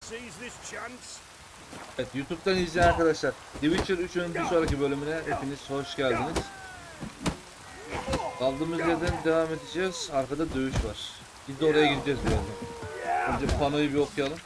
Evet, YouTube'dan izleyen arkadaşlar, The Witcher 3'ün bir sonraki bölümüne hepiniz hoş geldiniz. Kaldığımız yerden devam edeceğiz. Arkada dövüş var. Biz de oraya gideceğiz birazdan. Önce panoyu bir okuyalım.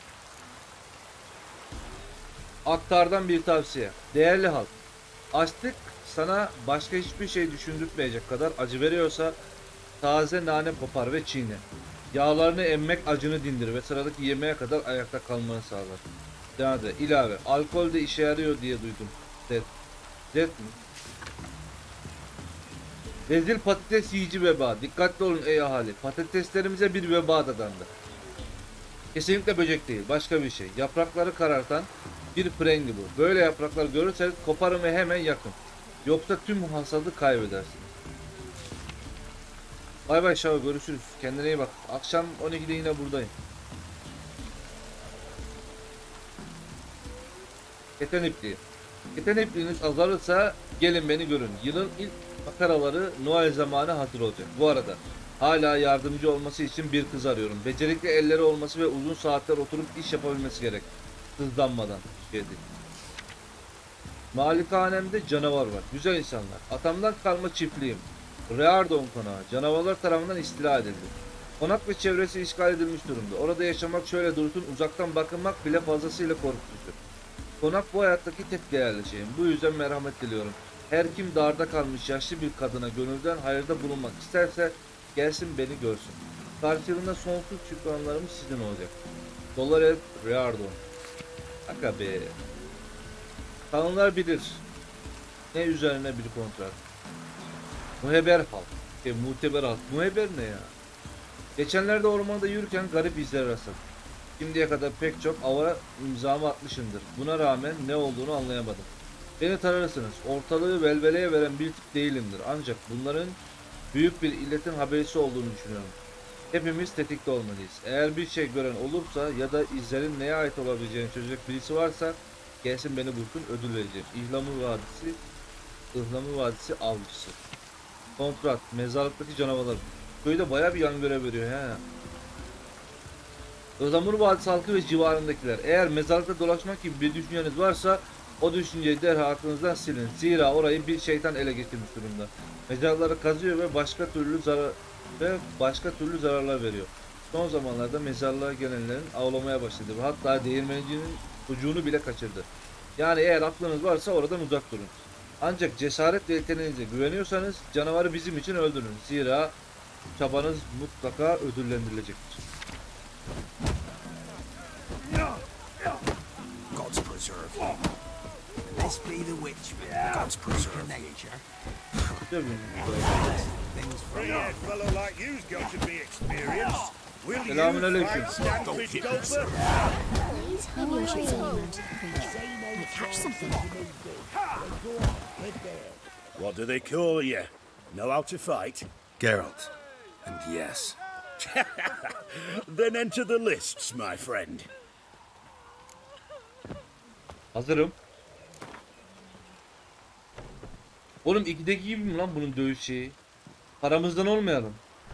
Aktardan bir tavsiye. Değerli halk, açlık sana başka hiçbir şey düşündürtmeyecek kadar acı veriyorsa taze nane kopar ve çiğne. Yağlarını emmek acını dindirir ve sıradaki yemeğe kadar ayakta kalmanı sağlar. Yani ilave. Alkol de işe yarıyor diye duydum. Zed. Zed mi? Rezil patates yiyici veba. Dikkatli olun ey ahali. Patateslerimize bir veba dadandı. Kesinlikle böcek değil. Başka bir şey. Yaprakları karartan bir frengi bu. Böyle yapraklar görürseniz koparın ve hemen yakın. Yoksa tüm hasadı kaybedersiniz. Bay bay Şaho, görüşürüz. Kendine iyi bak. Akşam 12'de yine buradayım. Keten ipliği. Keten ipliğiniz azalırsa gelin beni görün. Yılın ilk makaraları Noel zamanı hazır olacak. Bu arada hala yardımcı olması için bir kız arıyorum. Becerikli elleri olması ve uzun saatler oturup iş yapabilmesi gerek. Hızlanmadan. Malikanemde canavar var. Güzel insanlar. Atamdan kalma çiftliğim. Reardon konağı. Canavarlar tarafından istila edildi. Konak ve çevresi işgal edilmiş durumda. Orada yaşamak şöyle dursun, uzaktan bakınmak bile fazlasıyla korkutucu. Konak bu hayattaki tek değerli şeyim. Bu yüzden merhamet diliyorum. Her kim darda kalmış yaşlı bir kadına gönülden hayırda bulunmak isterse gelsin beni görsün. Karşılığında sonsuz şükranlarımız sizin olacak. Dolores Reardon. Aga be. Tanrılar bilir. Ne üzerine bir kontrat. Muheber halk. Muteber halk. Muheber ne ya? Geçenlerde ormanda yürürken garip izler rastladım. Şimdiye kadar pek çok avara imzamı atmışımdır. Buna rağmen ne olduğunu anlayamadım. Beni tanırsınız. Ortalığı velveleye veren bir tip değilimdir. Ancak bunların büyük bir illetin haberisi olduğunu düşünüyorum. Hepimiz tetikte olmalıyız. Eğer bir şey gören olursa ya da izlerin neye ait olabileceğini çözecek birisi varsa gelsin beni bulsun, ödül vereceğim. İhlamur Vadisi avcısı. Kontrat. Mezarlıktaki canavarlar. Köyde baya bir yan görev veriyor he. Ihlamur Vadisi halkı ve civarındakiler. Eğer mezarlıkta dolaşmak gibi bir düşünceniz varsa o düşünceyi derhal aklınızdan silin. Zira orayı bir şeytan ele geçirmiş durumda. Mezarları kazıyor ve başka türlü zararlar veriyor. Son zamanlarda mezarlığa gelenlerin avlamaya başladı ve hatta değirmencinin çocuğunu bile kaçırdı. Yani eğer aklınız varsa oradan uzak durun. Ancak cesaret ve yeteneğinize güveniyorsanız canavarı bizim için öldürün. Zira çabanız mutlaka ödüllendirilecektir. God's preserve. This be the witch, God's preserve nature. Three-head fellow like you's got to be experienced. Will you Selamünaleyküm. Standfish Gulper? Maybe we should send him out to the creek. Might catch something. What do they call you? Know how to fight? Geralt. And yes. Then enter the lists, my friend. Hazırım. Oğlum 2'deki gibi mi lan bunun dövüş şeyi? Paramızdan olmayalım.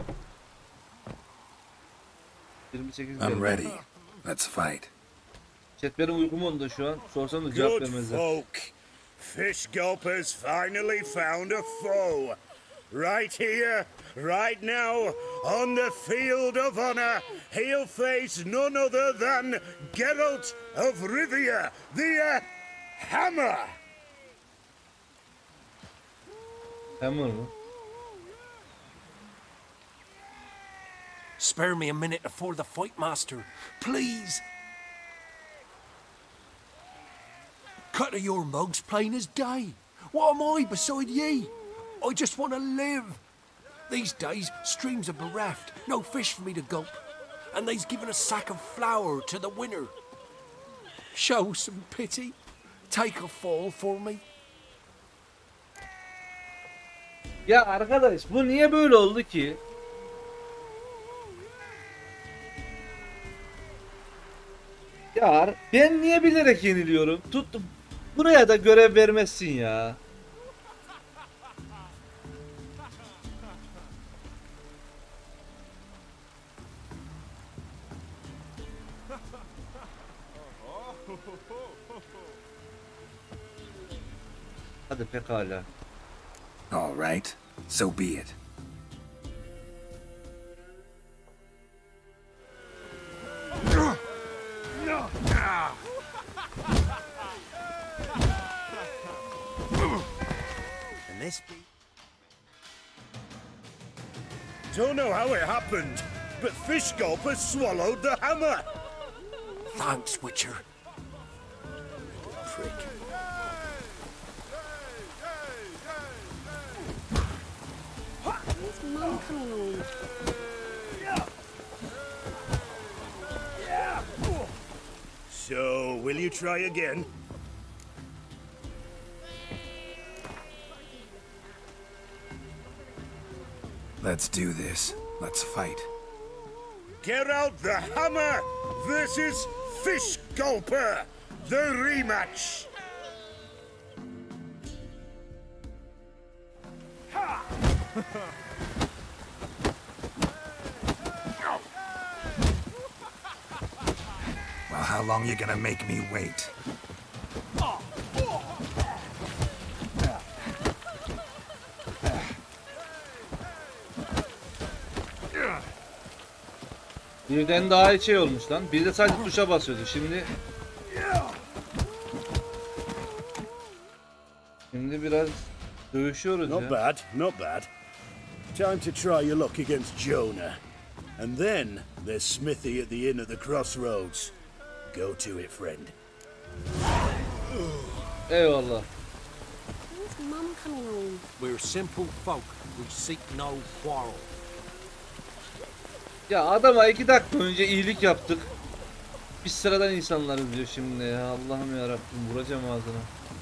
28 I'm ready. Let's fight. Chat benim uykum onda şu an. Sorsam da cevap Good vermezler. folk. Fish Gulper's finally found a foe. Right here, right now, on the field of honor, he'll face none other than Geralt of Rivia, the Hammer. Hammer mı? Spare me a minute before the fight, master. Please. Cut of your mugs plain as day. What am I beside ye? I just want to live. These days, streams are bereft. No fish for me to gulp. And they's given a sack of flour to the winner. Show some pity. Take a fall for me. Ya arkadaş bu niye böyle oldu ki? Ya ben niye bilerek yeniliyorum? Tuttum. Buraya da görev vermezsin ya. Hadi pekala. All right, so be it. And this be... Don't know how it happened, but Fish Gulper swallowed the hammer. Thanks, Witcher. Prick. Where's Mum coming on? So, will you try again? Let's do this. Let's fight. Get out the hammer versus Fish Gulper, the rematch. Well, how long you gonna make me wait? Birden daha iyi şey olmuş lan. Bir de sadece tuşa basıyordu. Şimdi biraz dövüşüyoruz Not ya. bad, not bad. Time to try your luck against Jonah. And then there's Smithy at the inn at the crossroads. Go to it, friend. Eyvallah. Where's Mum coming on? We're simple folk. We seek no quarrel. Ya adama 2 dakika önce iyilik yaptık. Biz sıradan insanlarız diyor şimdi ya. Allah'ım yarabbim, vuracağım ağzına.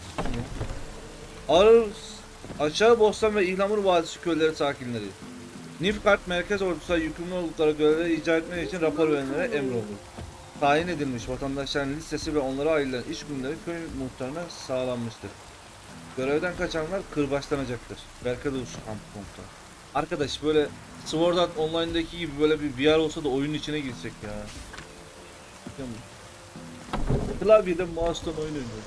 Ağır Aşağı Bostan ve İhlamur Vadisi köyleri sakinleri. Nilfgaard merkez ordusuna yükümlü oldukları görevleri icra etmek için rapor verenlere emrolundu. Tayin edilmiş vatandaşların listesi ve onlara ayrılan iş günleri köy muhtarına sağlanmıştır. Görevden kaçanlar kırbaçlanacaktır. Berkadus kamp komutanı. Arkadaş böyle Sword Art Online'daki gibi böyle bir VR olsa da oyunun içine girsek ya. Klavyeden mouse'dan oyun oynuyor.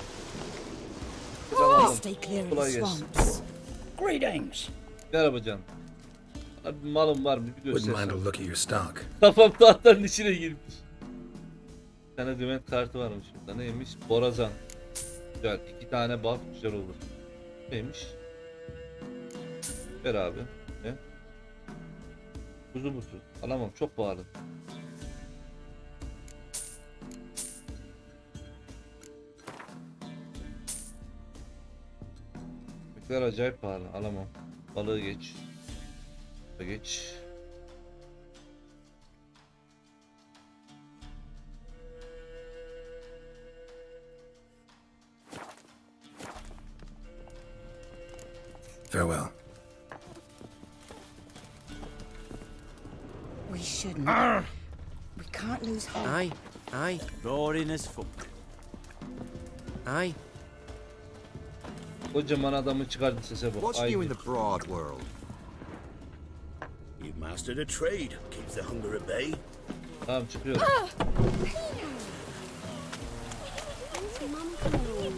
Stay clear of Kolay the gelsin. swamps. Greetings. Merhaba canım. Abi malım var mı bir Wouldn't mind a göstersen. look at your stock. Kafam tahtların içine girmiş. Bir tane dümen kartı varmış burada. Neymiş? Borazan. Güzel. 2 tane buff güzel olur. Neymiş? Ver abi. Ne? Kuzu butu. Alamam. Çok pahalı. Köpekler acayip pahalı. Alamam. Balığı geç. Geç. Farewell. We shouldn't. We can't lose hope. Aye, aye, Boring as fuck. aye. Kocaman adamı çıkardı sese bak. What's Ay, new in the broad world? You've mastered a trade. Keeps the hunger at bay. Tamam çıkıyorum. Where's Mum coming on?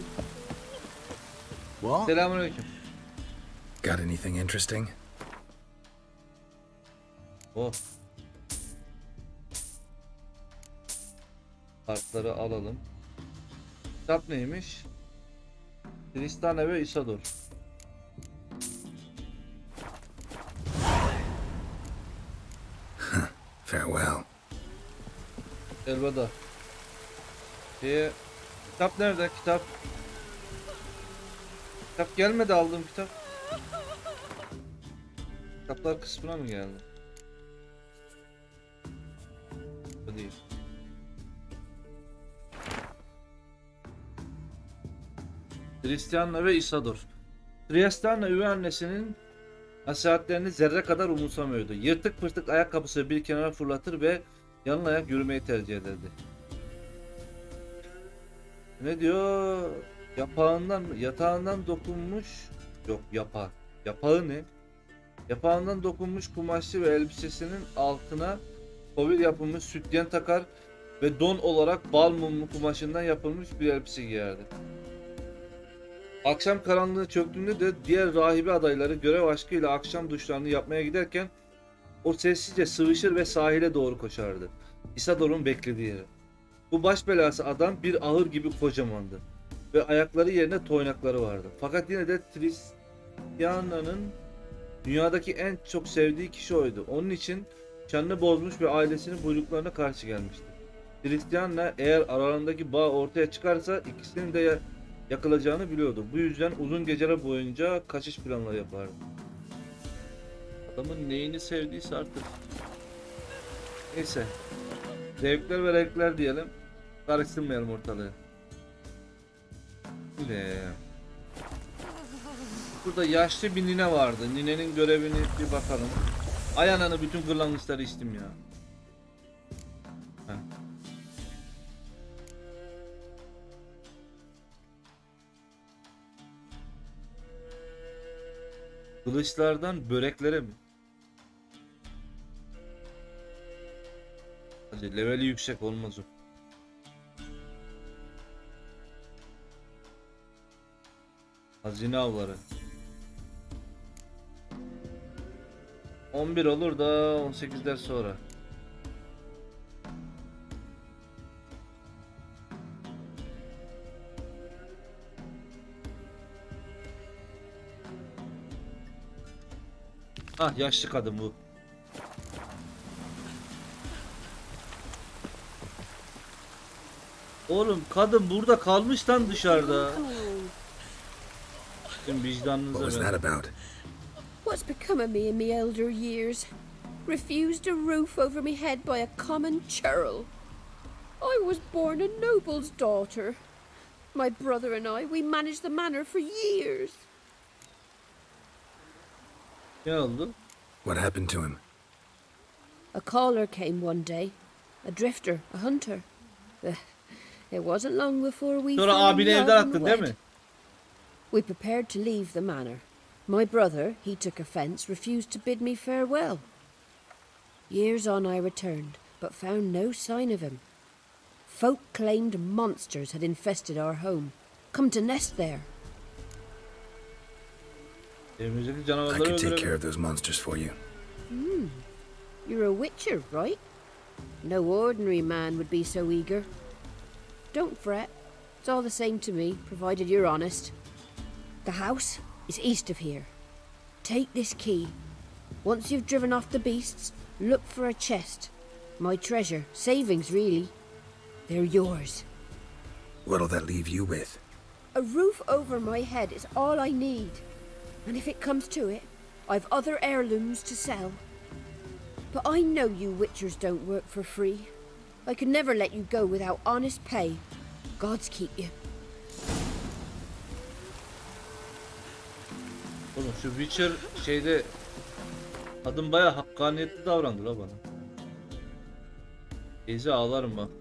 What? Selamünaleyküm. Got anything interesting? Oh. Kartları alalım. Kitap neymiş? Tristana ve Isador. Farewell. Elveda. Kitap nerede? Kitap. Kitap gelmedi, aldığım kitap. Kitaplar kısmına mı geldi? Bu değil. Tristanna ve Isador. Tristanna üvey annesinin nasihatlerini zerre kadar umursamıyordu. Yırtık pırtık ayakkabısı bir kenara fırlatır ve yalın ayak yürümeyi tercih ederdi. Ne diyor? Yatağından dokunmuş. Yok, yapağı. Yapağı ne? Yapağından dokunmuş kumaşlı ve elbisesinin altına kovil yapılmış sütyen takar ve don olarak bal mumlu kumaşından yapılmış bir elbise giyerdi. Akşam karanlığı çöktüğünde de diğer rahibe adayları görev aşkıyla akşam duşlarını yapmaya giderken o sessizce sıvışır ve sahile doğru koşardı. Isador'un beklediği yere. Bu baş belası adam bir ahır gibi kocamandı ve ayakları yerine toynakları vardı. Fakat yine de Tristiana'nın dünyadaki en çok sevdiği kişi oydu. Onun için şanını bozmuş ve ailesinin buyruklarına karşı gelmişti. Tristiana eğer aralarındaki bağ ortaya çıkarsa ikisinin de yakılacağını biliyordu. Bu yüzden uzun geceler boyunca kaçış planları yapardı. Adamın neyini sevdiyse artık. Neyse. Zevkler ve renkler diyelim. Karıştırmayalım ortalığı. Burada yaşlı bir nine vardı. Ninenin görevini bir bakalım. Ay ananı, bütün kırlangıçları içtim ya. Heh. Kılıçlardan böreklere mi? Hadi leveli yüksek olmaz o. Hazine avları. 11 olur da 18'ler sonra. Ah, yaşlı kadın bu. Oğlum kadın burada kalmış lan dışarıda. Sizin vicdanınıza ben. What's become of me in my elder years? Refused a roof over me head by a common churl. I was born a noble's daughter. My brother and I, we managed the manor for years. Ne oldu? What happened to him? A caller came one day. A drifter, a hunter. It wasn't long before we Sonra fell in abini love evden and attın değil wed. mi? We prepared to leave the manor. My brother, he took offence, refused to bid me farewell. Years on I returned, but found no sign of him. Folk claimed monsters had infested our home, come to nest there. Evimizdeki I canavarları could take care öldürelim. of those monsters for you. You're a witcher, right? No ordinary man would be so eager. Don't fret. It's all the same to me, provided you're honest. The house is east of here. Take this key. Once you've driven off the beasts, look for a chest. My treasure, savings really. They're yours. What'll that leave you with? A roof over my head is all I need. And if it comes to it, I've other heirlooms to sell. But I know you witchers don't work for free. I could never let you go without honest pay. Gods keep you. Oğlum şu Witcher şeyde kadın bayağı hakkaniyetli davrandı la bana. Teyze ağlarım bak.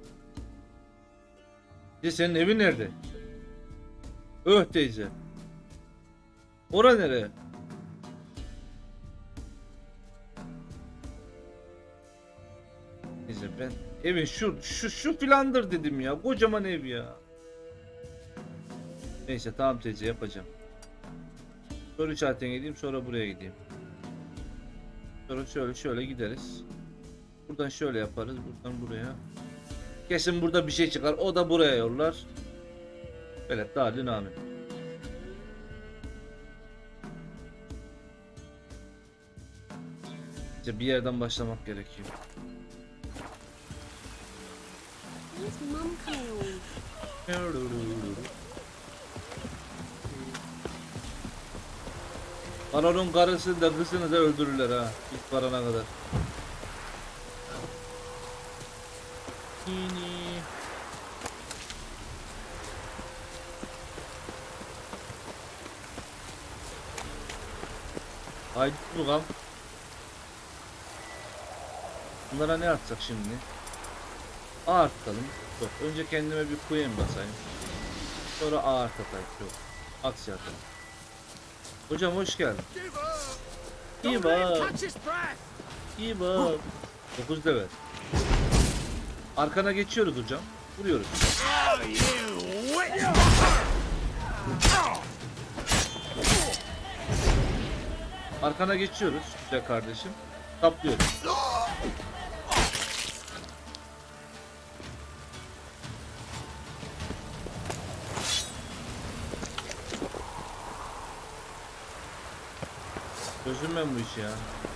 Teyze senin evin nerede? Teyze. Ora nereye? Teyze ben evin şu filandır dedim ya. Kocaman ev ya. Neyse tamam teyze, yapacağım. Soru işaretine gideyim, sonra buraya gideyim. Sonra şöyle gideriz. Buradan şöyle yaparız, buradan buraya. Kesin burada bir şey çıkar, o da buraya yollar. Evet, dalin amin. İşte bir yerden başlamak gerekiyor. Where's Mum coming? Baronun karısı da kızını da öldürürler ha. İlk varana kadar. Haydi bakalım. Bunlara ne atacak şimdi? A artalım. Yok, önce kendime bir queen basayım. Sonra A artatayım. Yok. Aksi atalım. Hocam hoş geldin. İyi bak. İyi bak. 9 level. Arkana geçiyoruz hocam. Vuruyoruz. Arkana geçiyoruz güzel kardeşim. Taplıyoruz. Çözdüm ben bu işi ya.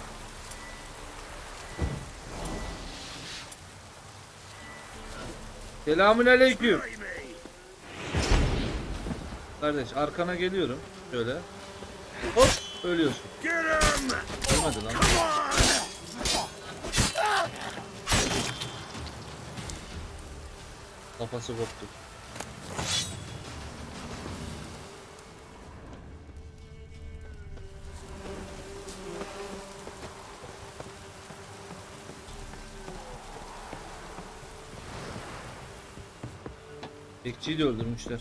Selamünaleyküm. Kardeş arkana geliyorum. Şöyle. Hop ölüyorsun. Olmadı lan. Kafası koptu. Bekçiyi de öldürmüşler.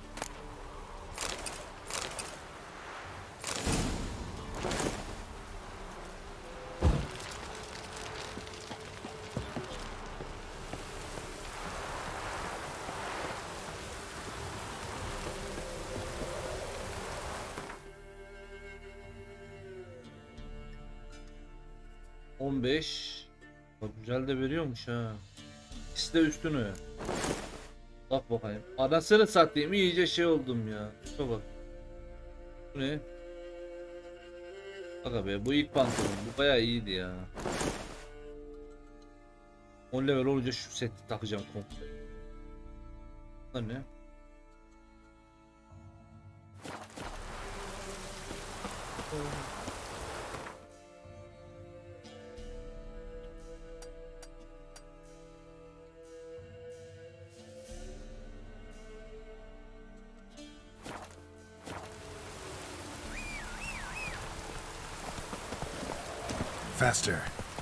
Bak güzel de veriyormuş ha. İkisi de üstünü. Bak bakayım. Anasını satayım iyice şey oldum ya. Şuna bak. Bu ne? Bak be bu ilk pantolon. Bu bayağı iyiydi ya. 10 level olunca şu seti takacağım komple. Bunlar ne? Faster.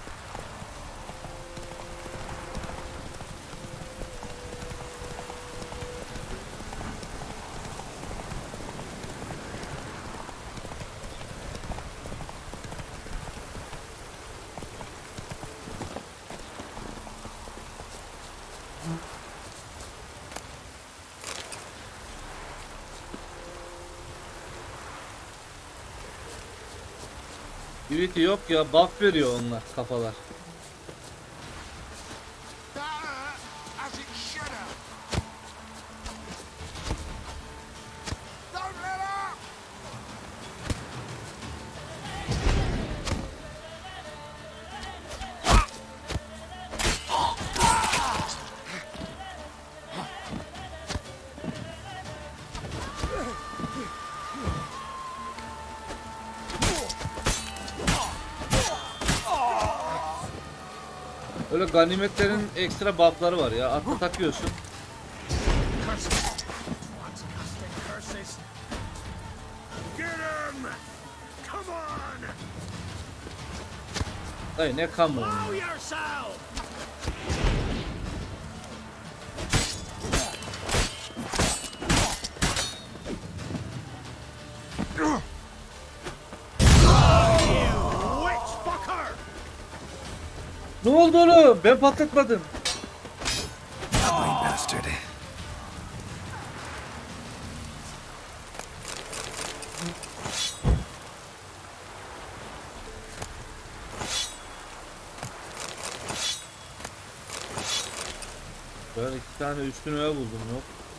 Iviti yok ya, buff veriyor onlar kafalar. Öyle ganimetlerin ekstra buff'ları var ya. Atla takıyorsun. Dayı ne kan bu? Ne oldu oğlum? Ben patlatmadım. Bastard. Ben iki tane üstün öve buldum yok.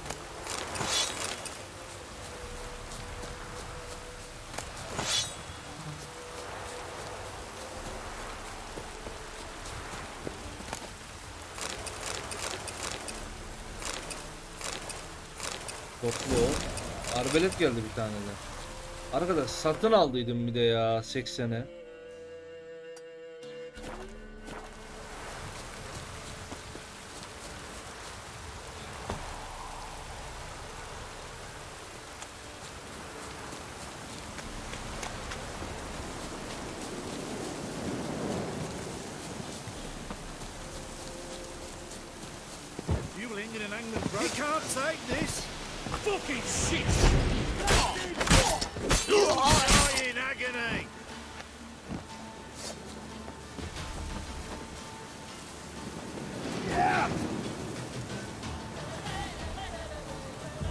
Toplu o. Arbelet geldi bir tane de. Arkadaş satın aldıydım bir de ya 80'e. You can't take this. Fucking shit. Die in agony.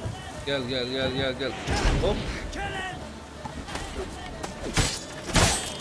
Gel. Hop.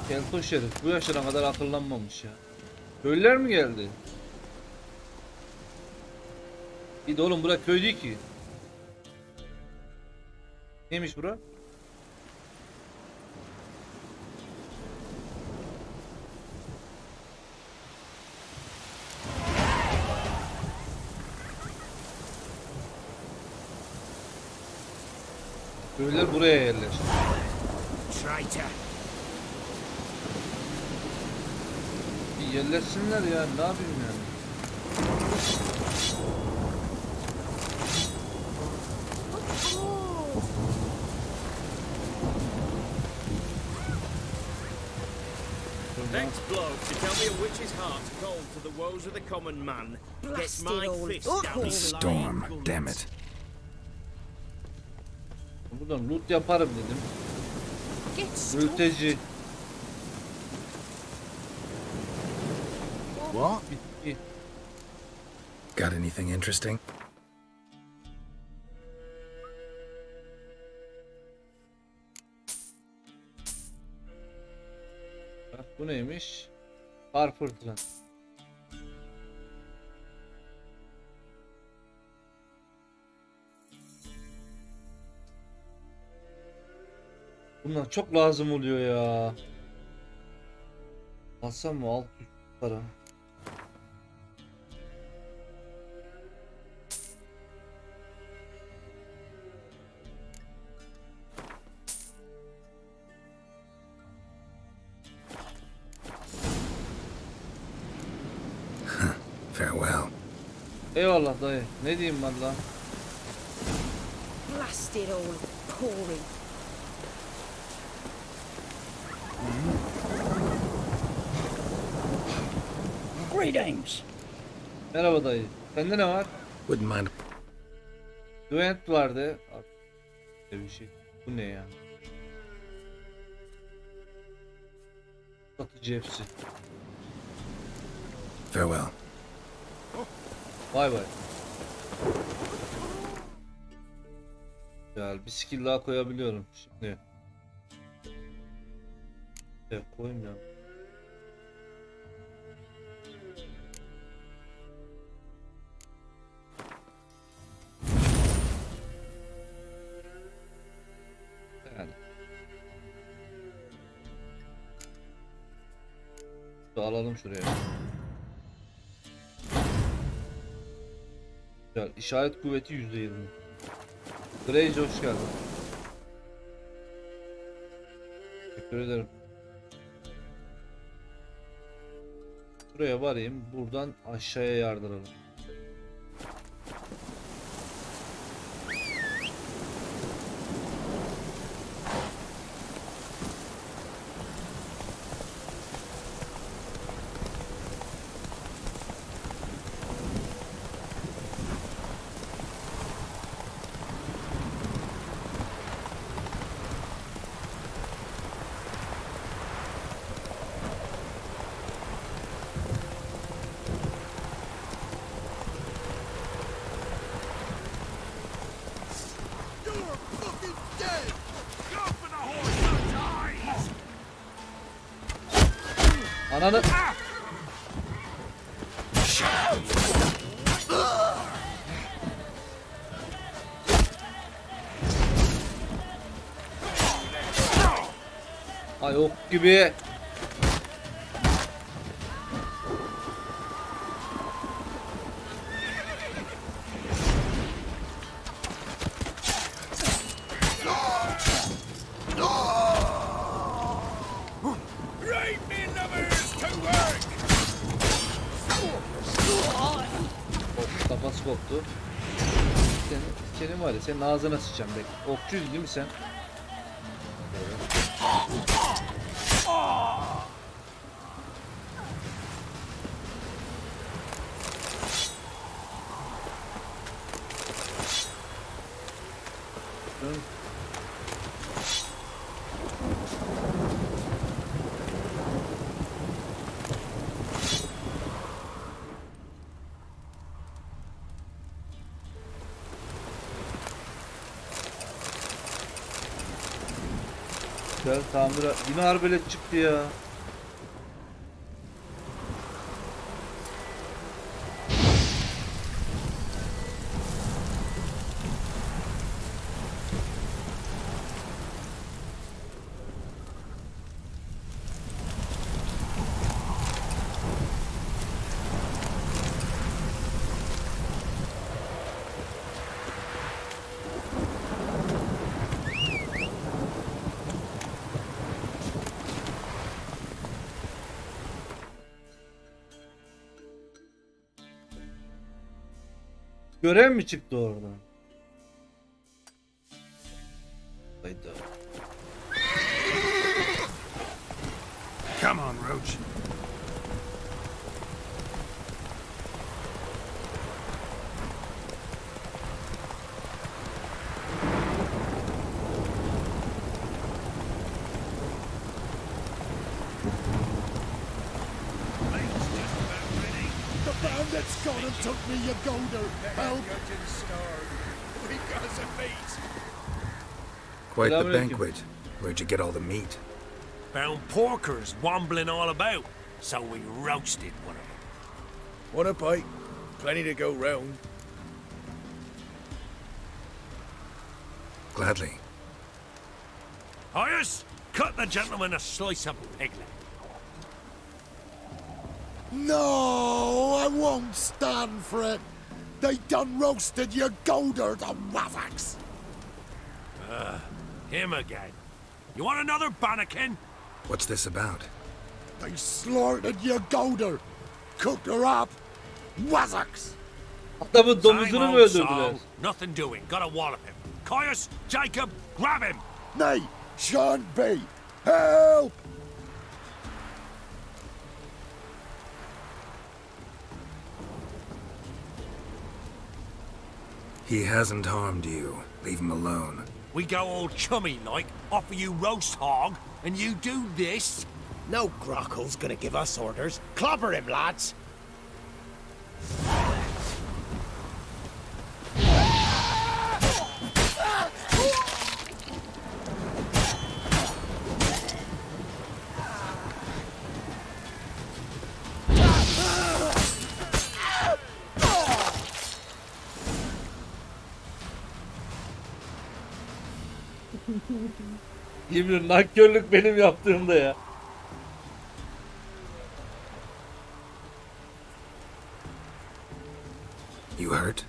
Keltoş herif bu yaşına kadar akıllanmamış ya. Köylüler mi geldi? İyi de oğlum bura köy değil ki. Neymiş bura? Köylüler buraya yerleşti. Traitor. Bir yerleşsinler ya, ne yapayım yani. Next bloke to tell me a witch's heart's cold to the woes of the common man gets my fist down his Storm, lying damn guns. it. Buradan loot yaparım dedim. Get Mülteci. What? Bitki. Got anything interesting? Bak bu neymiş? Kar fırtına. Bunlar çok lazım oluyor ya. Alsam mı? Al para. Farewell. Eyvallah dayı. Ne diyeyim valla? Blast it all, Corey. Greetings. Merhaba dayı. Sende ne var? Wouldn't mind. Duent vardı. Abi, bir şey. Bu ne ya? Satıcı hepsi. Farewell. Vay vay. Ya bir skill daha koyabiliyorum şimdi. Evet koyayım ya. Yani. Alalım şuraya. Güzel. İşaret kuvveti %20. Greyce hoş geldin. Teşekkür ederim. Buraya varayım. Buradan aşağıya yardıralım. Ananı... Ay ok gibi. Kafası koptu. Senin var ya, senin ağzına sıçacağım bek. Okçuyuz değil mi sen? Güzel. Tamir. Yine arbelet çıktı ya. Görev mi çıktı oradan? Hayda. Come on, Roach. The bandits gone and took me, you golder. Help! Quite the Selamünaleyküm. banquet. Where'd you get all the meat? Found porkers wambling all about, so we roasted one of them. Want a bite? Plenty to go round. Gladly. Hyas, cut the gentleman a slice of piglet. No, I won't stand for it. They done roasted you golder, the wazzocks. Him again. You want another bannikin? What's this about? They slaughtered you golder. Cooked her up. Wazzocks. Adamın domuzunu Same mu old öldürdüler? song, nothing doing. Gotta wallop him. Caius, Jacob, grab him. Nay, shan't be. Help! He hasn't harmed you. Leave him alone. We go all chummy like, offer you roast hog, and you do this? No Grockle's gonna give us orders. Clobber him, lads. Yemin nankörlük benim yaptığımda ya. You hurt?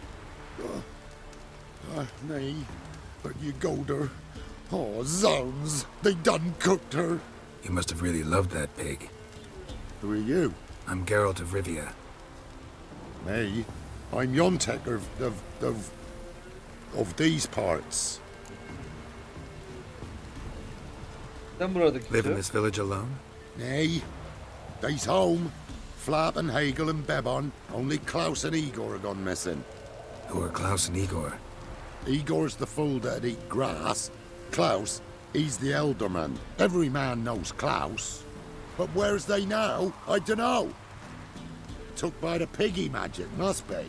Nay, but you golder. Oh, zounds. They done cooked her. You must have really loved that pig. Who are you? I'm Geralt of Rivia. Me? I'm Yontek of these parts. Sen buradaki Live in kişi. this village alone? Nay, they's home. Flap and Hagel and Bebon. Only Klaus and Igor are gone missing. Who are Klaus and Igor? Igor's the fool that'd eat grass. Klaus, he's the elderman. Every man knows Klaus. But where's they now? I dunno. Took by the piggy magic, must be.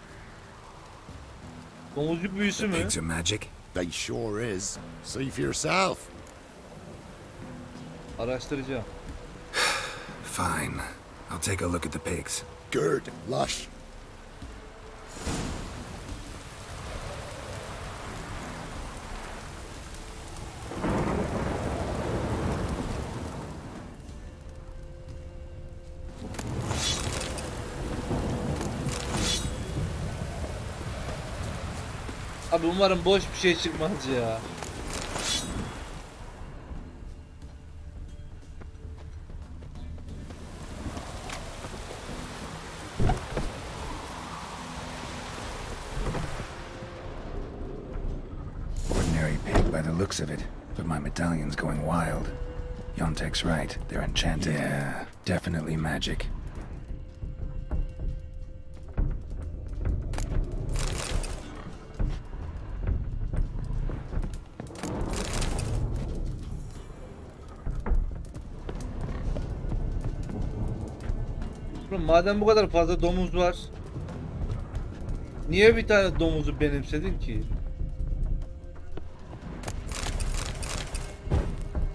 Domuzcuk büyüsü mü? Pigs are magic? They sure is. See for yourself. Araştıracağım. Fine. I'll take a look at the pigs. Good, lush. Abi umarım boş bir şey çıkmaz ya. Ordinary pig by the looks of it, but my medallion's going wild. Yontek's right. They're enchanted. Yeah, definitely magic. Madem bu kadar fazla domuz var, niye bir tane domuzu benimsedin ki?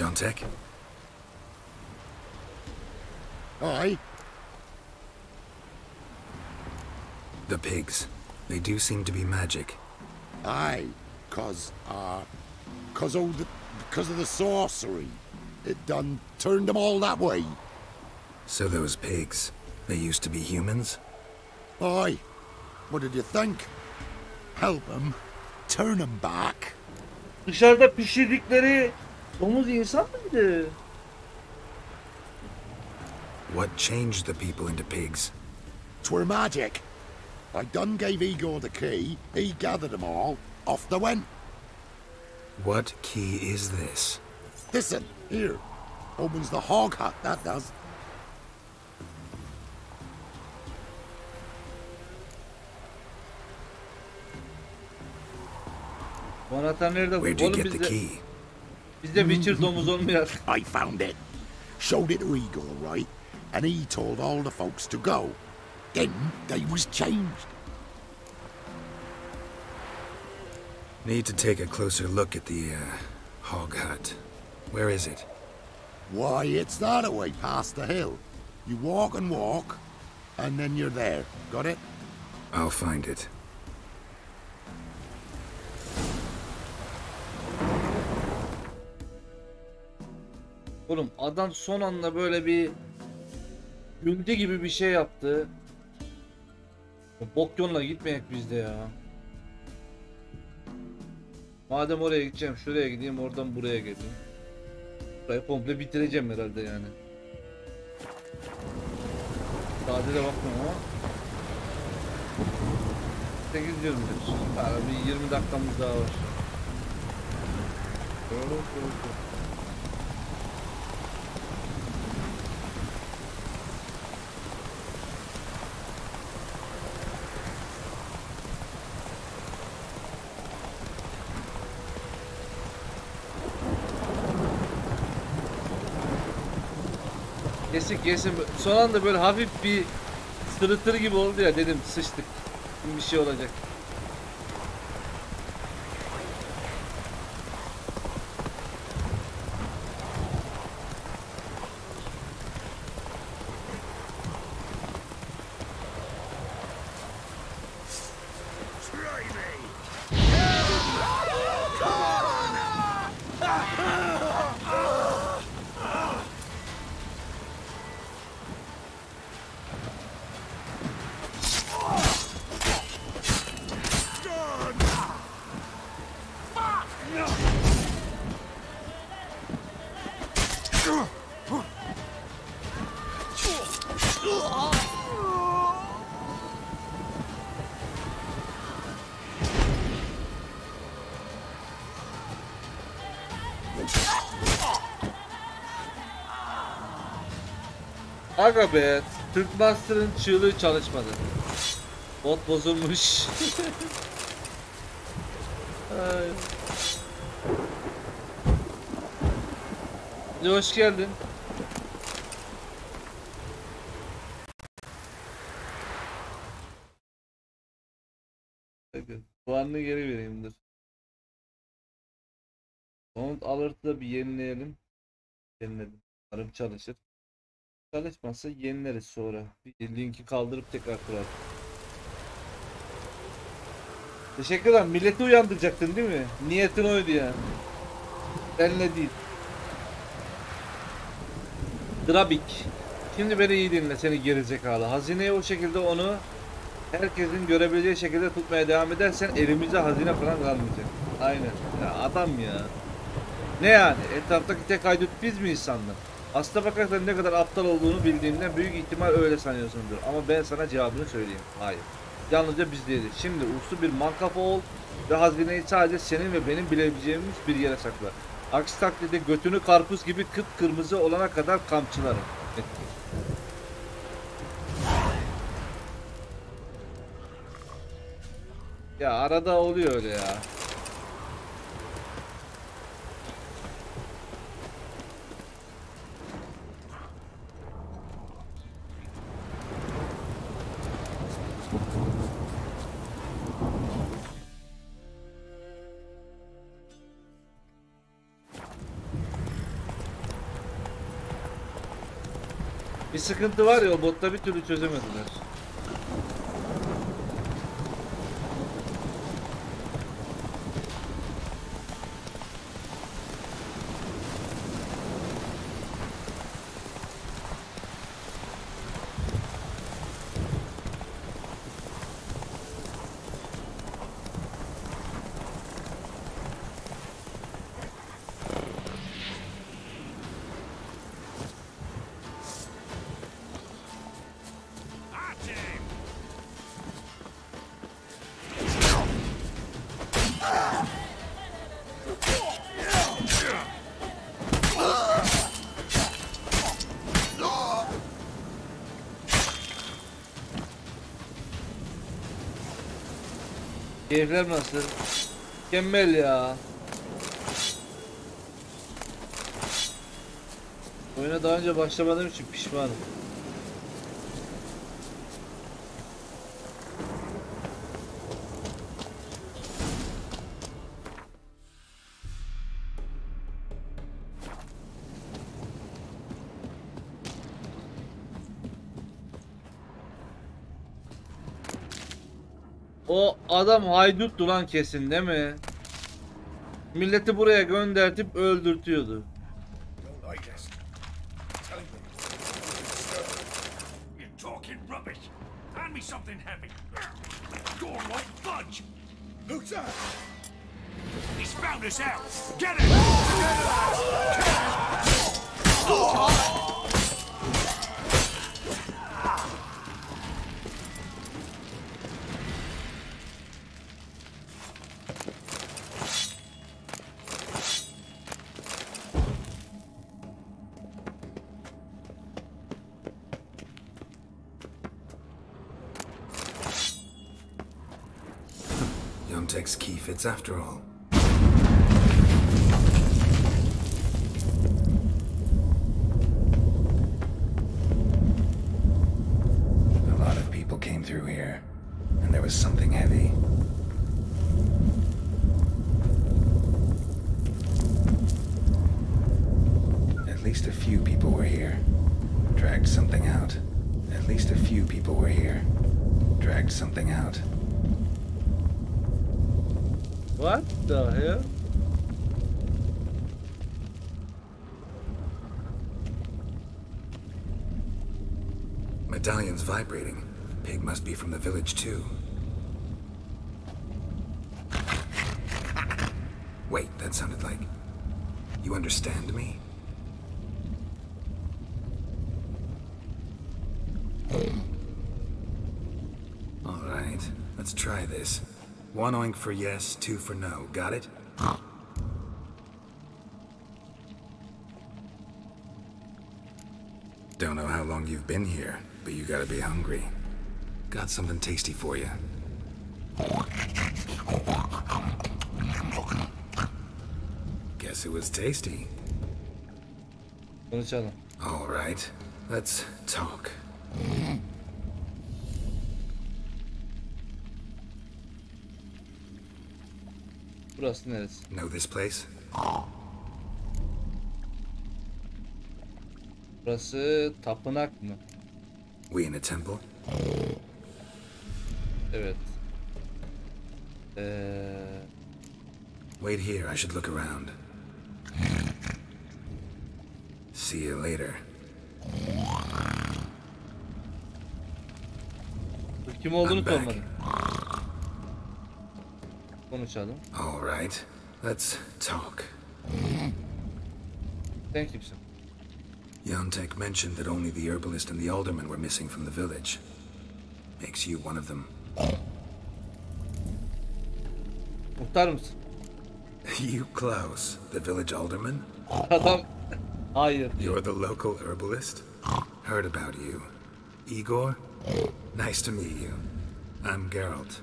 Yontek? Aye. The pigs. They do seem to be magic. Aye, cause of the sorcery. It done turned them all that way. So those pigs, they used to be humans? Aye. What did you think? Help them, turn them back. Dışarıda pişirdikleri domuz insan mıydı? What changed the people into pigs? 'Twere magic. I done gave Igor the key, he gathered them all, off they went. What key is this? Listen, here. Opens the hog hut, that does. Bu anahtar nerede? Where'd you Oğlum get the key? bizde Witcher domuz olmuyor. I found it. Showed it to Igor, right? And he told all the folks to go. Then they was changed. Need to take a closer look at the, hog hut. Where is it? Why, it's that away past the hill. You walk and walk, and then you're there. Got it? I'll find it. Oğlum adam son anda böyle bir güldü gibi bir şey yaptı. Bok yoluna gitmeyek biz de ya. Madem oraya gideceğim, şuraya gideyim, oradan buraya geleyim. Burayı komple bitireceğim herhalde yani. Sadece bakmıyorum ama 8 diyorumdur. Yani bir 20 dakikamız daha var. Kesin. Son anda böyle hafif bir sırıtır gibi oldu ya, dedim sıçtık. Şimdi bir şey olacak. Aga be, Türk Master'ın çığlığı çalışmadı. Bot bozulmuş. Ay. Hoş geldin. Puanını geri vereyimdir. Sound alert'ı bir yenileyelim. Yeniledim. Umarım çalışır. Çalışmazsa yenileriz sonra. Bir linki kaldırıp tekrar kuralım. Teşekkür ederim. Milleti uyandıracaktın değil mi? Niyetin oydu yani. Benle değil. Drabik. Şimdi beni iyi dinle seni gerizekalı. Hazineyi o şekilde, onu herkesin görebileceği şekilde tutmaya devam edersen elimize hazine falan kalmayacak. Aynen. Ya adam ya. Ne yani? Etraftaki tek haydut biz mi insanlar? Aslına bakarsan ne kadar aptal olduğunu bildiğinden büyük ihtimal öyle sanıyorsundur. Ama ben sana cevabını söyleyeyim. Hayır. Yalnızca biz değiliz. Şimdi uslu bir mankafa ol ve hazineyi sadece senin ve benim bilebileceğimiz bir yere sakla. Aksi takdirde götünü karpuz gibi kıpkırmızı olana kadar kamçılarım. Ya arada oluyor öyle ya. Bir sıkıntı var ya, o botta bir türlü çözemediler. Keyifler nasıl? Mükemmel ya. Oyuna daha önce başlamadığım için pişmanım. O adam hayduttu lan kesin, değil mi? Milleti buraya göndertip öldürtüyordu. You're talking rubbish. Hand me something heavy. You're like fudge. Who's that? He's found us out. Get him! Yontek's key fits after all. A lot of people came through here, and there was something heavy. At least a few people were here. Dragged something out. At least a few people were here. Dragged something out. What the hell? Medallion's vibrating. Pig must be from the village too. Wait, that sounded like... You understand me? All right, let's try this. 1 oink for yes, 2 for no. Got it? Don't know how long you've been here, but you gotta be hungry. Got something tasty for you. Guess it was tasty. Konuşalım. All right, let's talk. Burası neresi? Know this place? Burası tapınak mı? We in a temple? Evet. Wait here, I should look around. See you later. Kim olduğunu I'm back. sormadım. Konuşalım. All right, let's talk. Sen kimsin? Yontek mentioned that only the herbalist and the alderman were missing from the village. Makes you one of them. Muhtar mısın? You Klaus, the village alderman? Adam... Hayır. You're the local herbalist? Heard about you. Igor? Nice to meet you. I'm Geralt.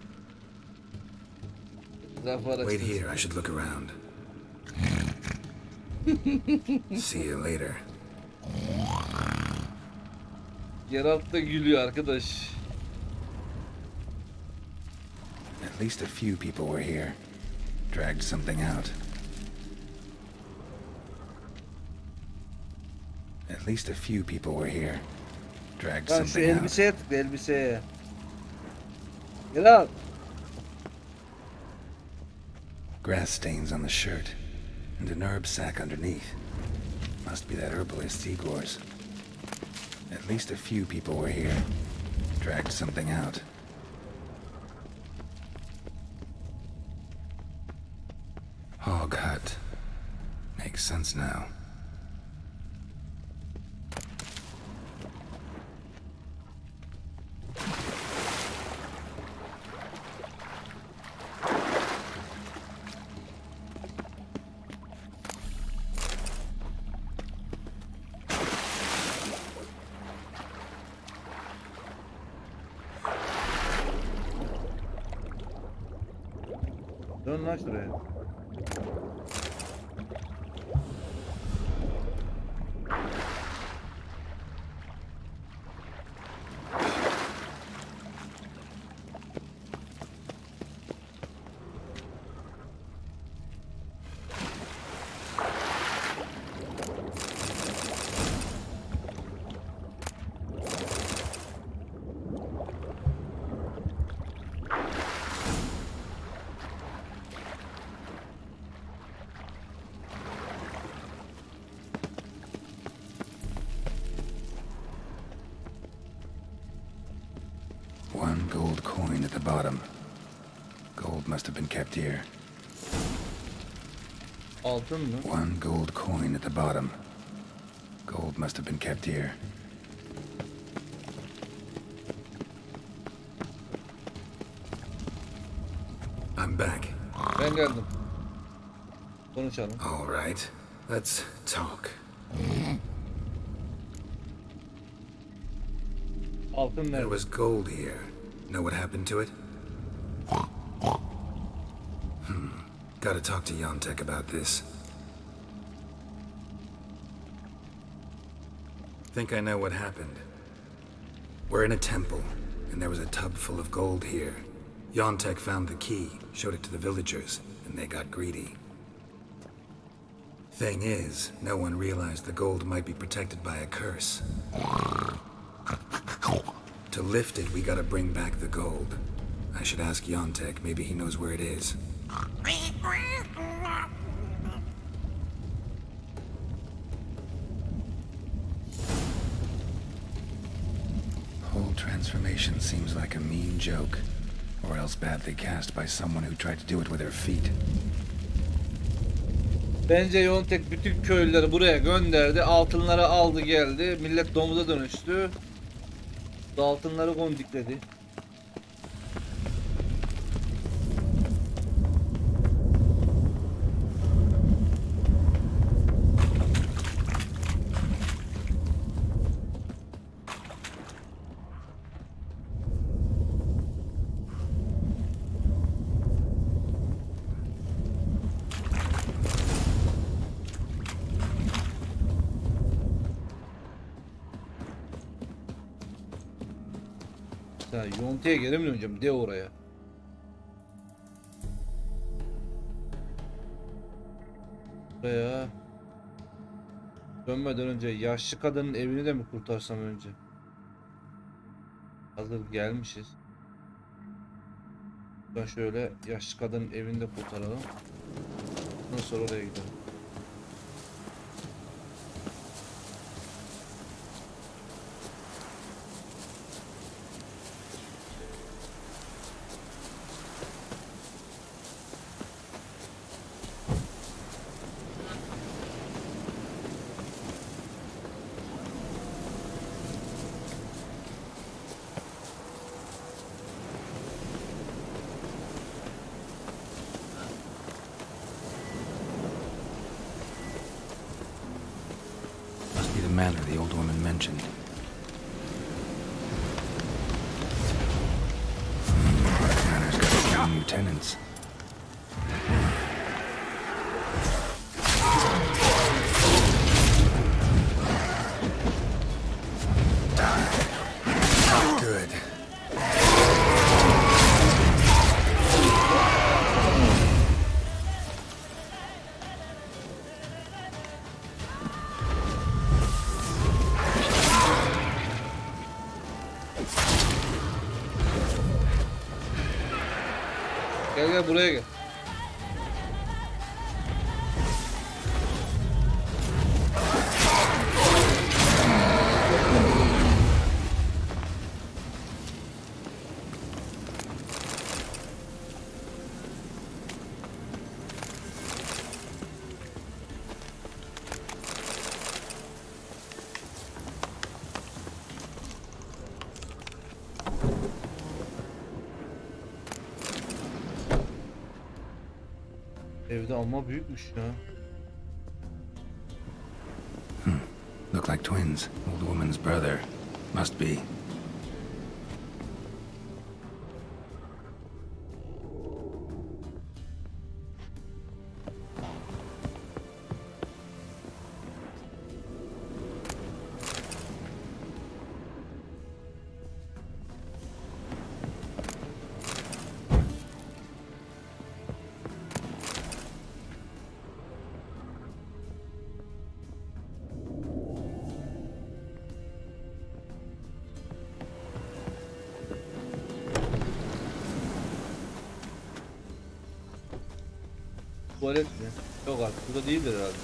Wait here, I should look around. See you later. Geralt da gülüyor arkadaş. At least a few people were here. Dragged something out. At At least a few people were here. Dragged Lan şu something out. elbiseye tıkla, elbiseye. Gel al. Grass stains on the shirt, and an herb sack underneath. Must be that herbalist Igor's. At least a few people were here. Dragged something out. Hog hut. Makes sense now. Dön lan şuraya. One gold coin at the bottom. Gold must have been kept here. Altın mı? One gold coin at the bottom. Gold must have been kept here. I'm back. Ben geldim. Konuşalım. All right, let's talk. Altın There nerede? was gold here. Know what happened to it? Gotta talk to Yontek about this. Think I know what happened. We're in a temple, and there was a tub full of gold here. Yontek found the key, showed it to the villagers, and they got greedy. Thing is, no one realized the gold might be protected by a curse. To lift it, we gotta bring back the gold. I should ask Yontek, maybe he knows where it is. Whole transformation seems like a mean joke, or else badly cast by someone who tried to do it with their feet. Bence Yontek bütün köylüleri buraya gönderdi. Altınları aldı geldi. Millet domuza dönüştü. Altınları kondikledi. Ya Yontek'e geri mi döneceğim? De oraya. Buraya dönmeden önce yaşlı kadının evini de mi kurtarsam önce? Hazır gelmişiz. Ben şöyle yaşlı kadının evini de kurtaralım. Ondan sonra oraya gidelim. The manor the old woman mentioned. That manor's got a few new tenants. Good. Gel gel buraya gel. Evde ama büyükmüş ya. Look like twins. Old woman's brother. Must be. Tuvalet mi? Yok artık burada değildir herhalde.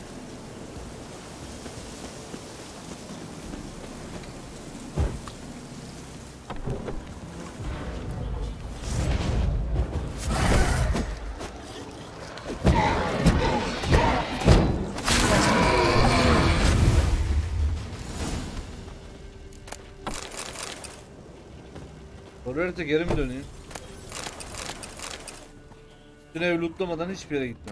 Tuvalete geri mi döneyim? Dün ev lootlamadan hiçbir yere gitmem.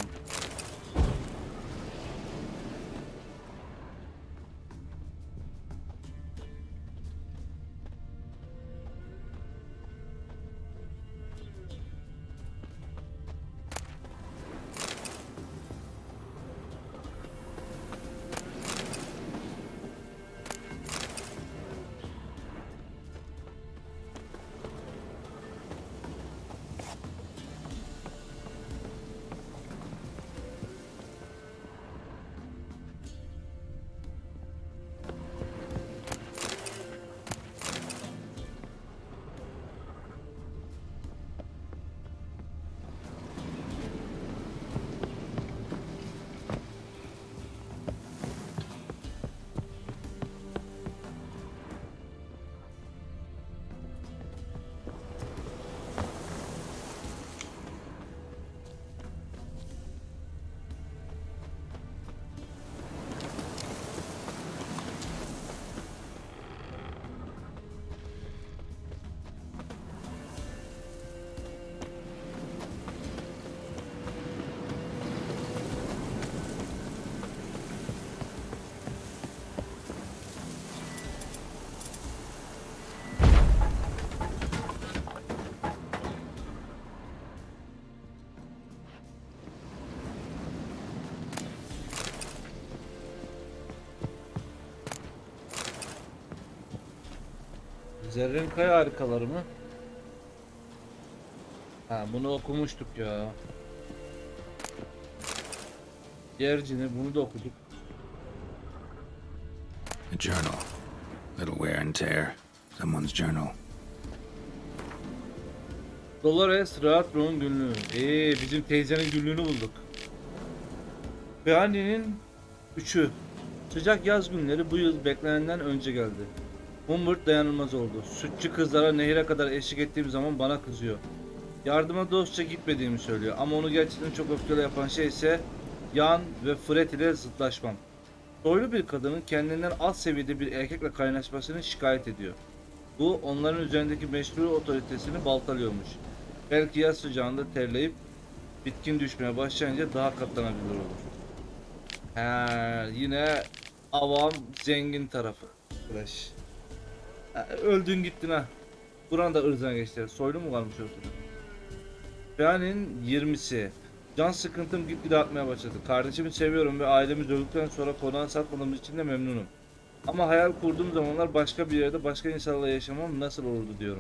Zerrin Kaya harikaları mı? Ha bunu okumuştuk ya. Yercini bunu da okuduk. A journal. Little wear and tear. Someone's journal. Dolores Rahatro'nun günlüğü. Bizim teyzenin günlüğünü bulduk. Behaninin 3'ü. Sıcak yaz günleri bu yıl beklenenden önce geldi. Humbert dayanılmaz oldu. Sütçü kızlara nehire kadar eşlik ettiğim zaman bana kızıyor. Yardıma dostça gitmediğimi söylüyor ama onu gerçekten çok öfkeli yapan şey ise Jan ve Fred ile zıtlaşmam. Soylu bir kadının kendinden alt seviyede bir erkekle kaynaşmasını şikayet ediyor. Bu onların üzerindeki meşru otoritesini baltalıyormuş. Belki yaz sıcağında terleyip bitkin düşmeye başlayınca daha katlanabilir olur. Yine avam zengin tarafı. Flash. Öldün gittin ha. Buranın da ırzına geçti. Soylu mu varmış ortada? Behaninin 20'si. Can sıkıntım gitgide artmaya başladı. Kardeşimi seviyorum ve ailemiz öldükten sonra konağı satmadığımız için de memnunum. Ama hayal kurduğum zamanlar başka bir yerde başka insanlarla yaşamam nasıl olurdu diyorum.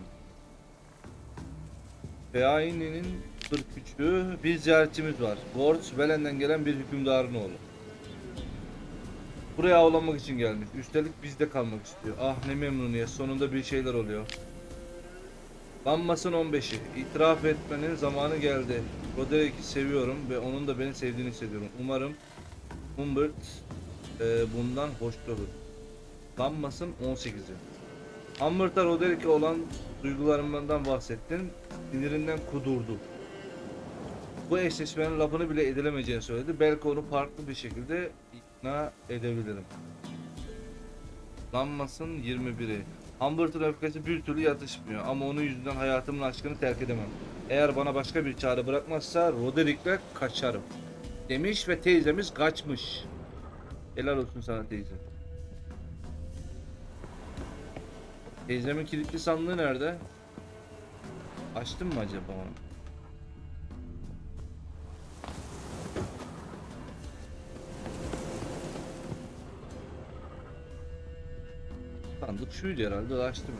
Behaninin 43'ü. Bir ziyaretçimiz var. Gord, Belen'den gelen bir hükümdarın oğlu. Buraya avlanmak için gelmiş. Üstelik bizde kalmak istiyor. Ah ne memnuniyet. Sonunda bir şeyler oluyor. Lanmas'ın 15'i. İtiraf etmenin zamanı geldi. Roderick'i seviyorum ve onun da beni sevdiğini hissediyorum. Umarım Humbert bundan hoşlanır. Lanmas'ın 18'i. Humbert'a Roderick'e olan duygularımdan bahsettin. Sinirinden kudurdu. Bu eşleşmenin lafını bile edilemeyeceğini söyledi. Belki onu farklı bir şekilde ikna edebilirim. Lanmas'ın 21'i. Humbert'ın öfkesi bir türlü yatışmıyor ama onun yüzünden hayatımın aşkını terk edemem. Eğer bana başka bir çare bırakmazsa Roderick'le kaçarım. Demiş ve teyzemiz kaçmış. Helal olsun sana teyze. Teyzemin kilitli sandığı nerede? Açtım mı acaba onu? Sandık şuydu herhalde, açtım.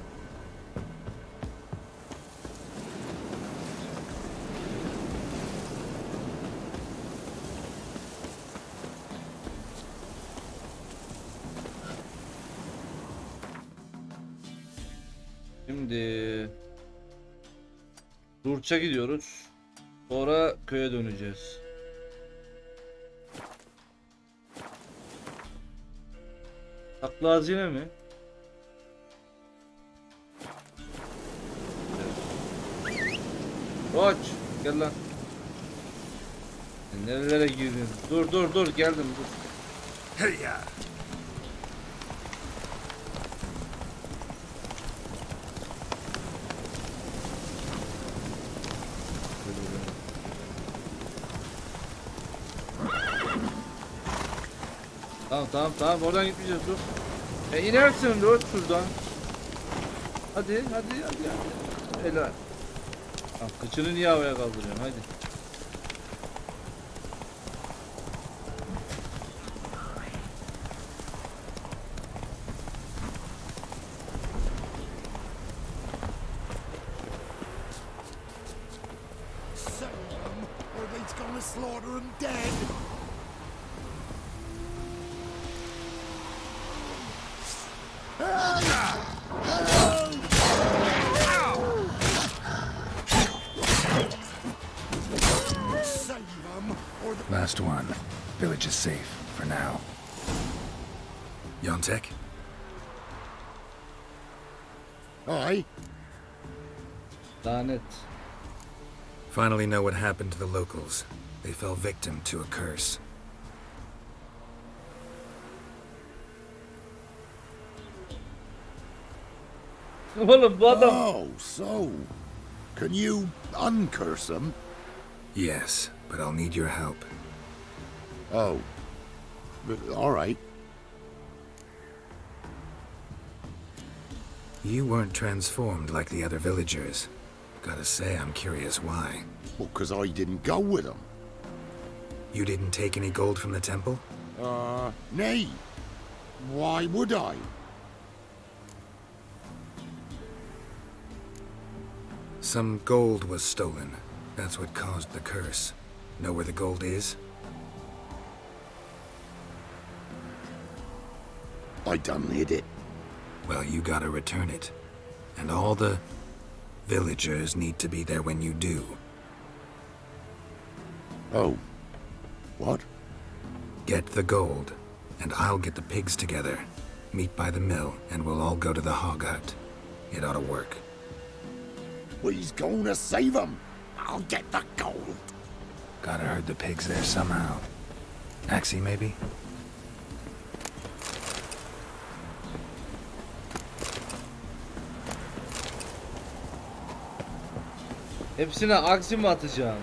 Şimdi Durç'a gidiyoruz. Sonra köye döneceğiz. Saklı hazine mi? Koç gel lan. Nerelere girdin? Dur geldim dur. Hey ya. Tamam oradan gitmeyeceğiz dur. İnersin dur şuradan. Hadi. Helal. Tamam, kıçını niye havaya kaldırıyorsun hadi. Save them, or they's gonna slaughter them dead. Last one. Village is safe, for now. Yontek? Aye. Lanet. Finally know what happened to the locals. They fell victim to a curse. Oğlum bu adam. Oh, so. Can you uncurse them? Yes, but I'll need your help. Oh. All right. You weren't transformed like the other villagers. Gotta say, I'm curious why. Well, 'cause I didn't go with them. You didn't take any gold from the temple? Nay. Why would I? Some gold was stolen. That's what caused the curse. Know where the gold is? I done hid it. Well, you gotta return it. And all the villagers need to be there when you do. Oh. What? Get the gold, and I'll get the pigs together. Meet by the mill, and we'll all go to the hog hut. It ought to work. We's gonna save them. I'll get the gold. Gotta herd the pigs there somehow. Axie, maybe? Hepsine aksi mi atacağım?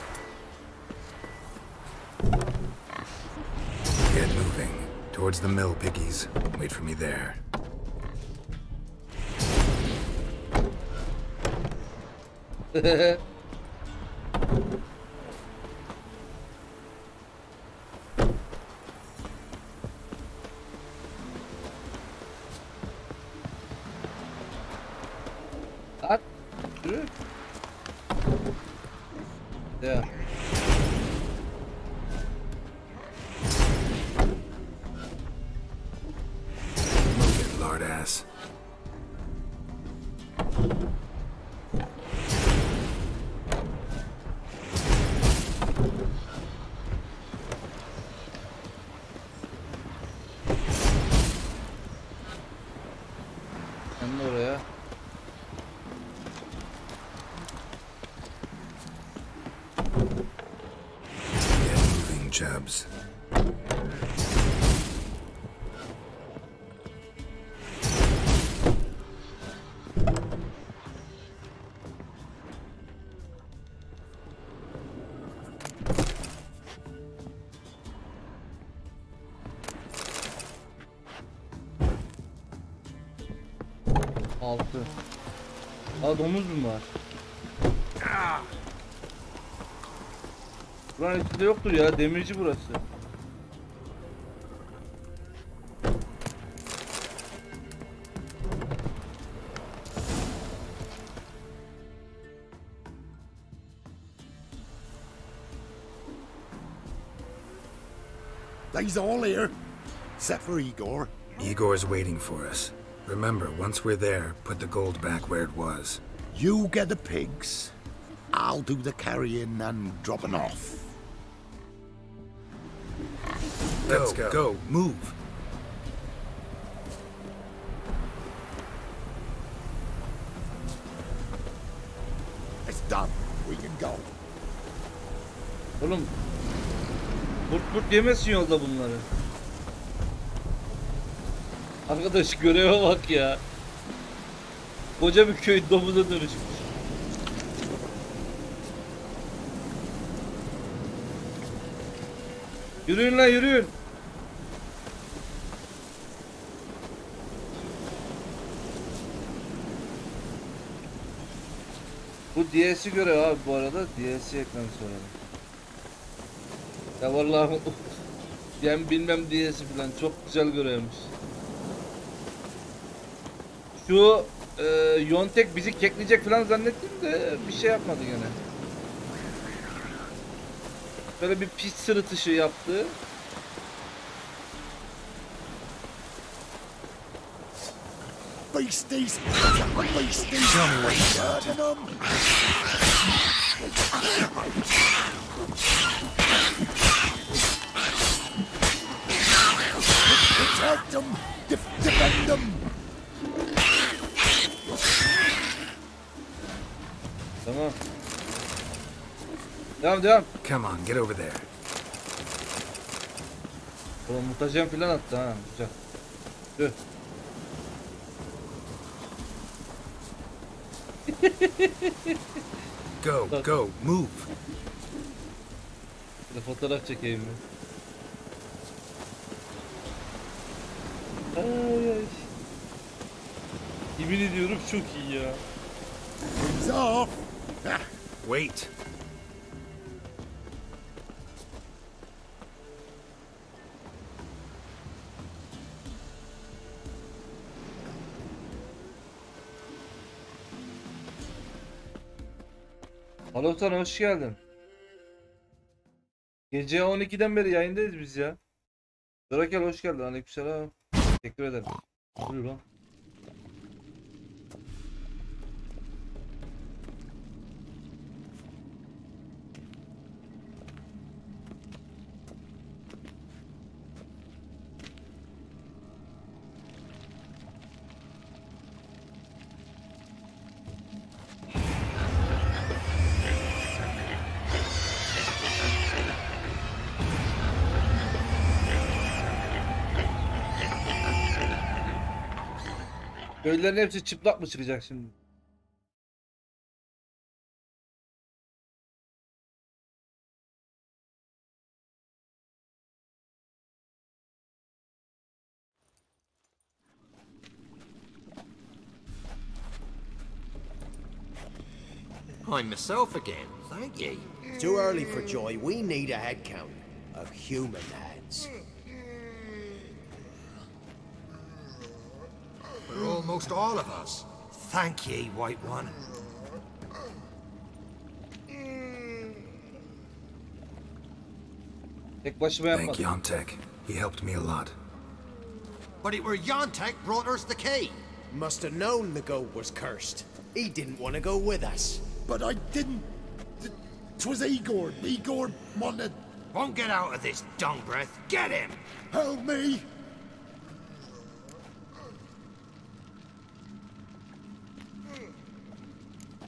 Get moving. Towards the mill, piggies. Wait for me there. At. Yürü. Ya. Move it, lard ass. chubs. Altı. Aa, domuz mu var? Buranın içinde yoktur ya. Demirci burası. They's all here, except for Igor. Igor's waiting for us. Remember, once we're there, put the gold back where it was. You get the pigs. I'll do the carrying and dropping off. Let's go. Go, move. It's done. We can go. Oğlum. Kurt yemesin yolda bunları. Arkadaş göreve bak ya. Koca bir köy domuza dönüşmüş. Yürüyün lan, yürüyün. Bu DLC görev abi bu arada. DLC ekran sonra. Ya vallahi ben bilmem DLC falan çok güzel görevmiş. Şu Yontek bizi kekleyecek falan zannettim de bir şey yapmadı gene. Böyle bir pis sırıtışı yaptı. Beasties! Beasties! Burning them! Protect them! Defend them! Tamam. Devam. Come on, get over there. Oğlum mutajen falan attı ha. Güzel. Dur. Go, move. Bir de fotoğraf çekeyim mi? Ay. Yemin ediyorum çok iyi ya. It's off! Wait. Alotan hoş geldin. Gece 12'den beri yayındayız biz ya. Zorakel hoş geldin. Aleykümselam. Teşekkür ederim. Buyur lan. Köylülerin hepsi çıplak mı çıkacak şimdi? I'm myself again, thank ye. Too early for joy. We need a head count of human heads. We're almost all of us. Thank ye, White One. Tek başıma yapmadım. Thank Yontek. He helped me a lot. But it were Yontek brought us the key. Must have known the goat was cursed. He didn't want to go with us. But I didn't... 'Twas Igor. Igor wanted... Won't get out of this dung breath. Get him! Help me!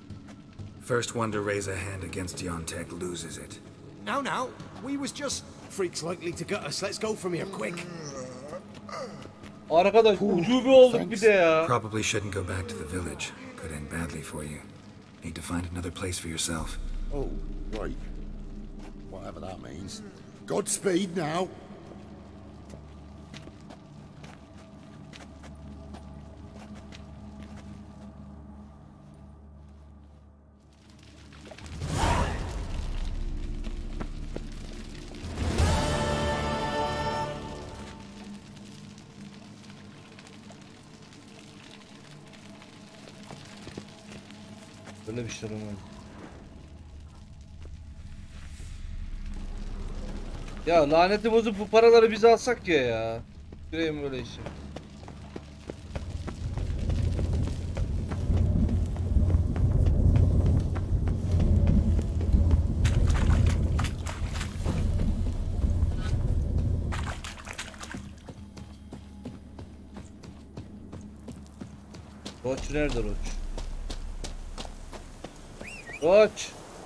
First one to raise a hand against Yontek loses it. No, we was just freak's likely to get us. Let's go from here, quick. Arkadaş ucube olduk bir de ya. Probably shouldn't go back to the village. Could end badly for you. Need to find another place for yourself. Oh, right. Whatever that means. Godspeed now. Böyle bir şey olmaz. Ya laneti bozup bu paraları biz alsak ya. Göreyim böyle işi. Roç nerede Roç? Roç.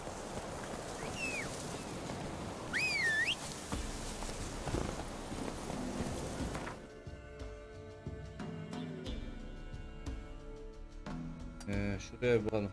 Şuraya bakalım.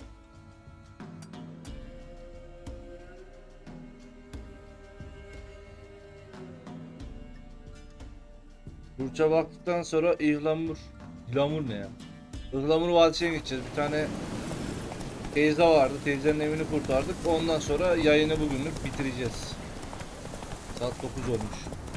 Burç'a baktıktan sonra İhlamur ne ya? İhlamur Vadisi'ne gideceğiz. Bir tane teyze vardı. Teyzenin evini kurtardık. Ondan sonra yayını bugünlük bitireceğiz. Saat 9 olmuş.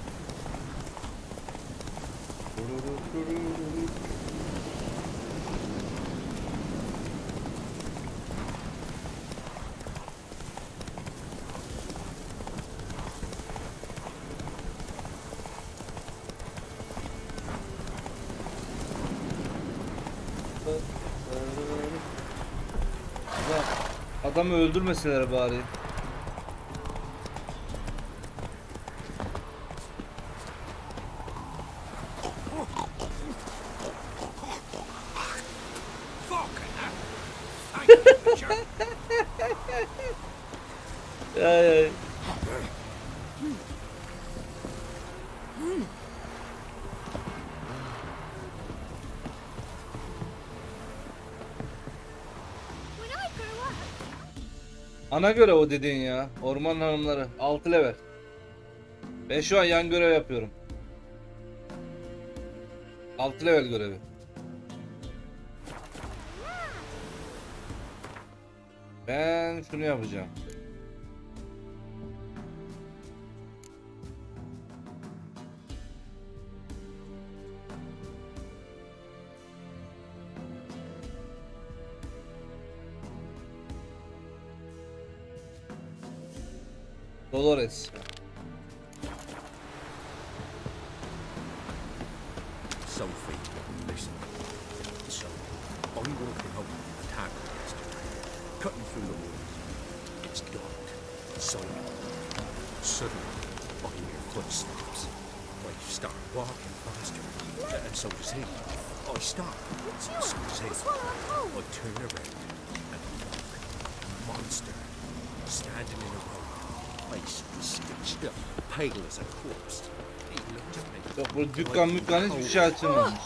Adamı öldürmeseler bari. Ay. Ana göre o dediğin ya. Orman hanımları 6 level. Ben şu an yan görev yapıyorum. 6 level görevi. Ben şunu yapacağım. Dolores. Sophie, listen. So, I'm walking home from the tavern yesterday, cutting through the woods. It's dark, silent. Suddenly, I hear footsteps. I start walking faster, and so does he. I stop, so does he. I turn around, and look, a monster, standing in a row. Face stitched up, pale as a corpse. He looked at me. Yok bu dükkan hiçbir şey açılmamış.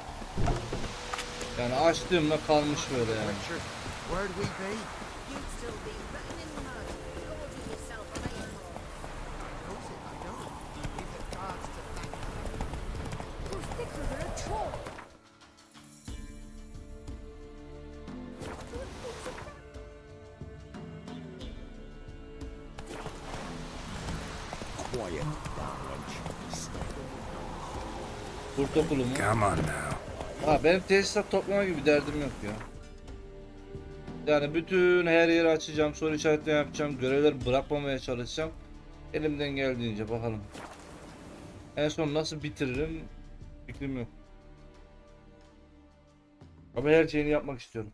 Yani açtığımda kalmış böyle yani. Where'd we be? You'd still be written in mud, gorging yourself on April. Knows it, I don't. Leave the gods to thank. You're thicker than a troll. Quiet. Kurt okulu mu? Come on now. Ha benim tesisat toplama gibi derdim yok ya. Yani bütün her yeri açacağım, soru işaretleri yapacağım, görevleri bırakmamaya çalışacağım. Elimden geldiğince bakalım. En son nasıl bitiririm fikrim yok. Ama her şeyini yapmak istiyorum.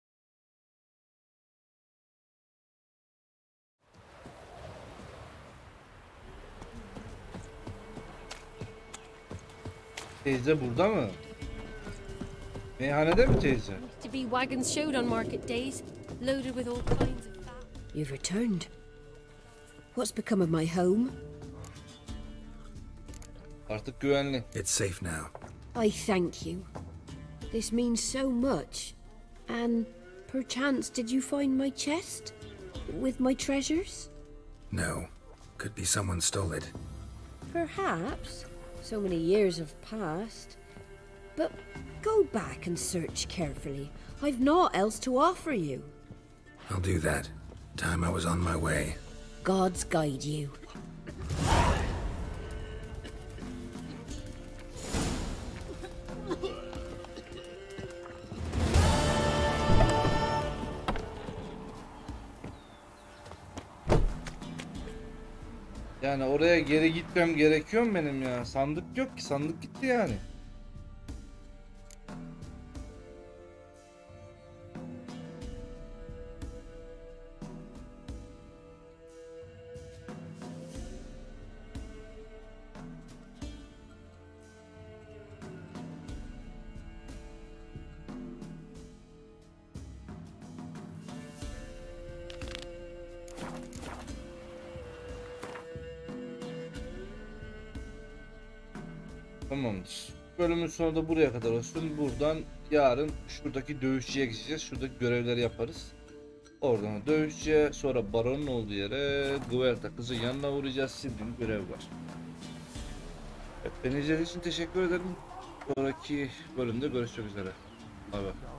Teyze burada mı? Meyhanede mi teyze? To be wagons showed on market days, loaded with all kinds of fat. You've returned. What's become of my home? Artık güvenli. It's safe now. I thank you. This means so much. And perchance did you find my chest? With my treasures? No. Could be someone stole it. Perhaps. So many years have passed. But go back and search carefully. I've naught else to offer you. I'll do that. Time I was on my way. Gods guide you. Yani oraya geri gitmem gerekiyor mu benim ya? Sandık yok ki. Sandık gitti yani. Tamamdır. Bölümün sonu da buraya kadar olsun. Buradan yarın şuradaki dövüşçüye gideceğiz. Şuradaki görevleri yaparız. Oradan dövüşçüye, sonra baronun olduğu yere Guelta kızın yanına uğrayacağız. Şimdi görev var. Evet, beni izlediğiniz için teşekkür ederim. Sonraki bölümde görüşmek üzere. Bay bay.